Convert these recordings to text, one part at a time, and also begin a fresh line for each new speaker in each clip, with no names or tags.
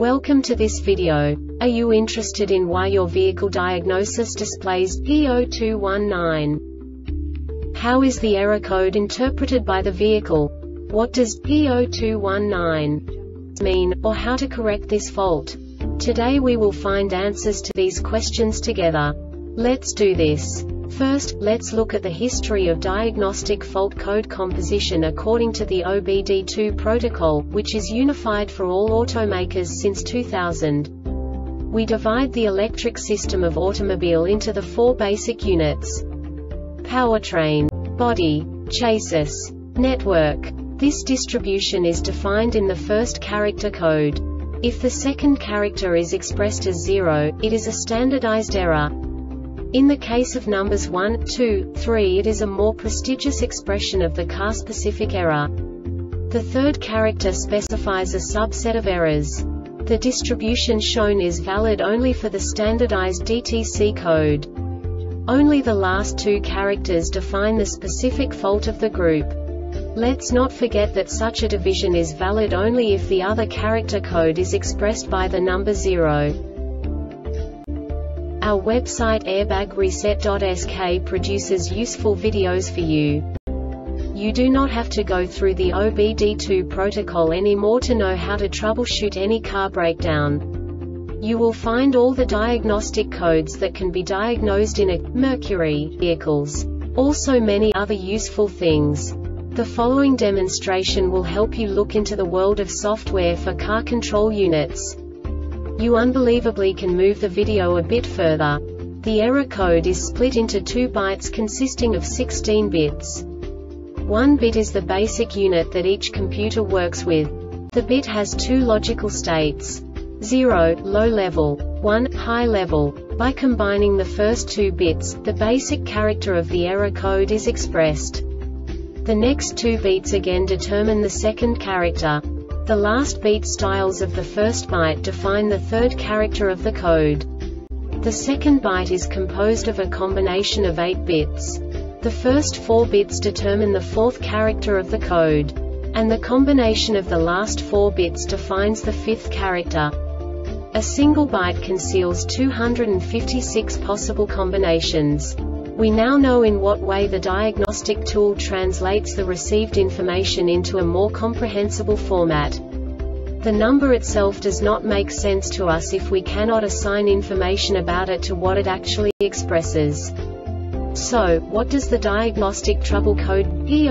Welcome to this video. Are you interested in why your vehicle diagnosis displays P0219? How is the error code interpreted by the vehicle? What does P0219 mean, or how to correct this fault? Today we will find answers to these questions together. Let's do this. First, let's look at the history of diagnostic fault code composition according to the OBD2 protocol, which is unified for all automakers since 2000. We divide the electric system of automobile into the four basic units: powertrain, body, chassis, network. This distribution is defined in the first character code. If the second character is expressed as 0, it is a standardized error. In the case of numbers 1, 2, 3, it is a more prestigious expression of the car-specific error. The third character specifies a subset of errors. The distribution shown is valid only for the standardized DTC code. Only the last two characters define the specific fault of the group. Let's not forget that such a division is valid only if the other character code is expressed by the number 0. Our website airbagreset.sk produces useful videos for you. You do not have to go through the OBD2 protocol anymore to know how to troubleshoot any car breakdown. You will find all the diagnostic codes that can be diagnosed in a Mercury vehicles. Also many other useful things. The following demonstration will help you look into the world of software for car control units. You unbelievably can move the video a bit further. The error code is split into 2 bytes consisting of 16 bits. 1 bit is the basic unit that each computer works with. The bit has 2 logical states: 0, low level, 1, high level. By combining the first 2 bits, the basic character of the error code is expressed. The next 2 beats again determine the second character. The last beat styles of the first byte define the third character of the code. The second byte is composed of a combination of 8 bits. The first 4 bits determine the fourth character of the code. And the combination of the last 4 bits defines the fifth character. A single byte conceals 256 possible combinations. We now know in what way the diagnostic tool translates the received information into a more comprehensible format. The number itself does not make sense to us if we cannot assign information about it to what it actually expresses. So, what does the diagnostic trouble code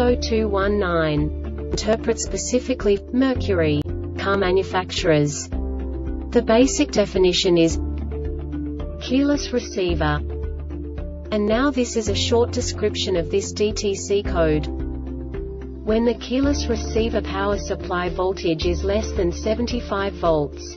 P0219 interpret specifically for Mercury car manufacturers? The basic definition is keyless receiver. And now this is a short description of this DTC code. When the keyless receiver power supply voltage is less than 75 volts.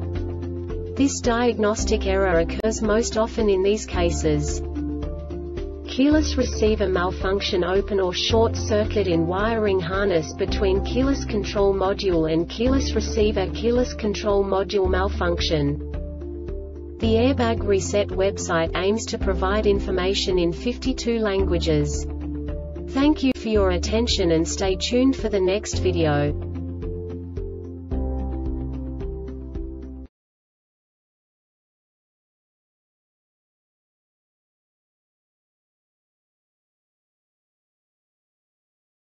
This diagnostic error occurs most often in these cases: keyless receiver malfunction, open or short circuit in wiring harness between keyless control module and keyless receiver, keyless control module malfunction. The Airbag Reset website aims to provide information in 52 languages. Thank you for your attention and stay tuned for the next video.